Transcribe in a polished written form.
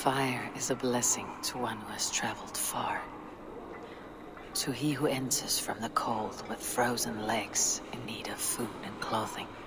Fire is a blessing to one who has traveled far. To he who enters from the cold with frozen legs in need of food and clothing.